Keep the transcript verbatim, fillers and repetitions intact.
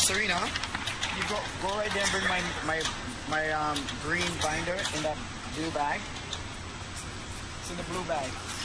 Serena. You go go right there and bring my my my um green binder in that blue bag. It's in the blue bag.